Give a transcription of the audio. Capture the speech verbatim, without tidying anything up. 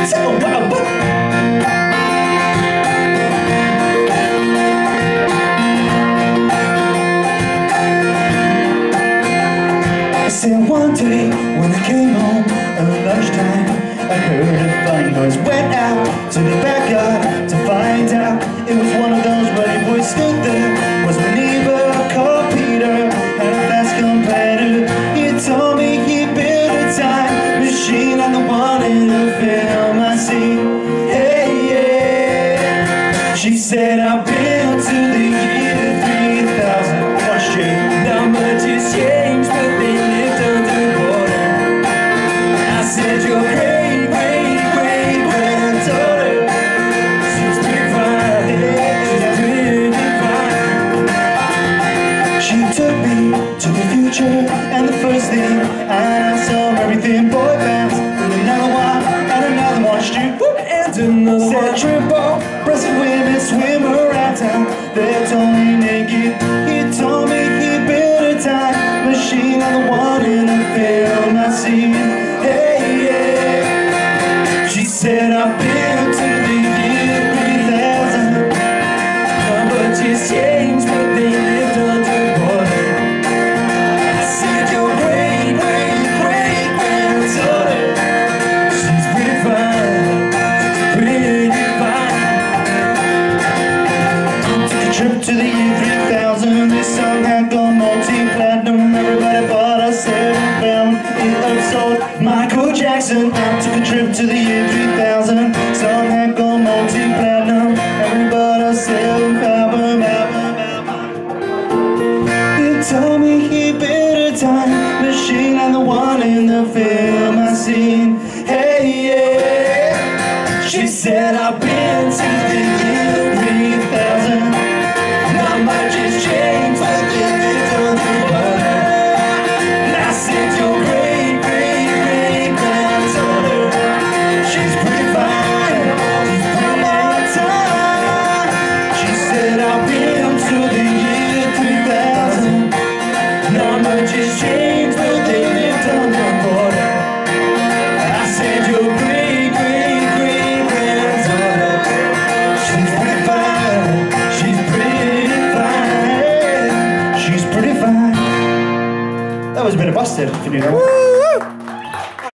And one day when I came home at lunchtime, I heard a funny noise. Went out to the backyard to find out it was one of those buddy boys stood there. Was my neighbor called Peter, had a fast competitor. He told me he built a time machine on the one in the film I see. Hey, yeah. She said I've been to the year three thousand. One shit, not much has changed, but they lived under the border. I said your great, great, great granddaughter, she's pretty fine, she's pretty fine. She took me to the future, and the first thing I saw everything boy bands, and another one, and another one, shoot, and another one. Said triple, breasted women swim around town. They're totally naked. He told me he built a time machine on the one in the film I see. Hey, yeah. She said I've been to the year three thousand. Not much has changed, but they lived under the border. I said your great, great, great granddaughter, she's pretty fine, pretty fine. Took a trip to the year three thousand. This song had gone multi-platinum. Everybody bought a seven pound. It outsold Michael Jackson. Took a trip to the year three thousand. Song had gone multi-platinum. Everybody a seven album, album, album. He told me he built a time machine on the one in the film I seen. Hey, yeah. She said I've been to the year three thousand. Not much has changed, but they lived under the border. And I said your great, great, great granddaughter, she's pretty fine, she's pretty on time. She said I've been to the year three thousand. Not much has changed, but they lived under the border. I said your great, great, great granddaughter, she's pretty fine, she's pretty fine, she's pretty fine. That was a bit of busted, if you knew that.